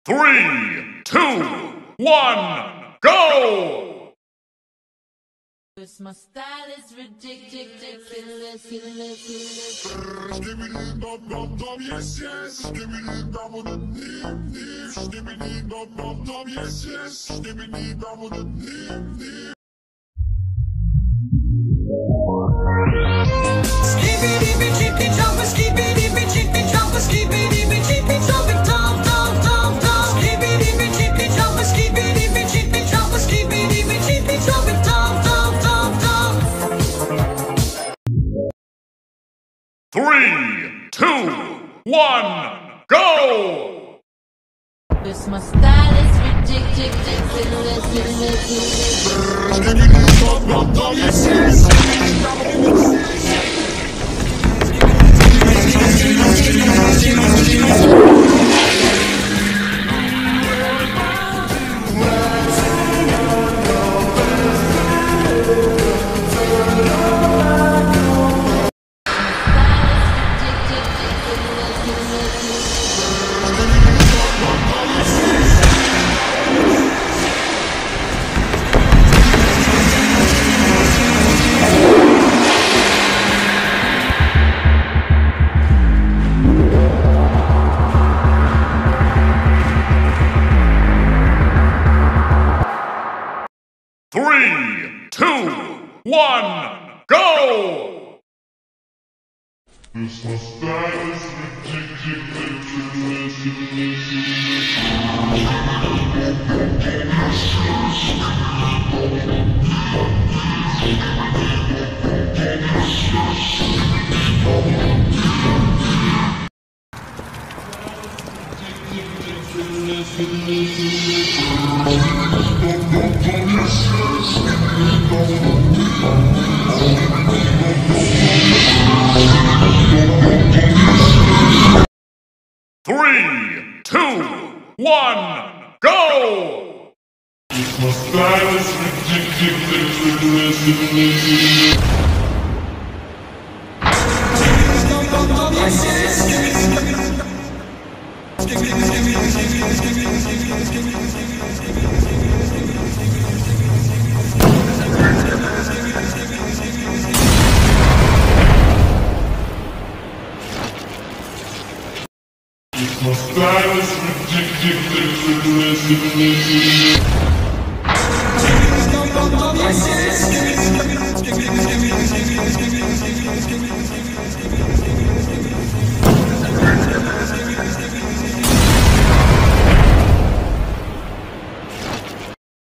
3, 2, 1, go! Cause my style is ridiculous. Skibidi dum dum dum, yes yes. Skibidi dum dum dim dim. Skibidi dum dum dum, yes yes. Skibidi dum dum dim dim. Skibidi bitchy jump, skibidi bitchy jump, skibidi bitchy jump, dum dum dum dum. Skibidi bitchy jump, skibidi bitchy jump, skibidi bitchy jump, dum dum dum dum. 3, 2, 1, go! Cause my style is ridiculous. Skibidi dum dum dum, yes yes. Three, two, one, go! This my style is Three, two, one, go! My style is ridiculous. My style is ridiculous.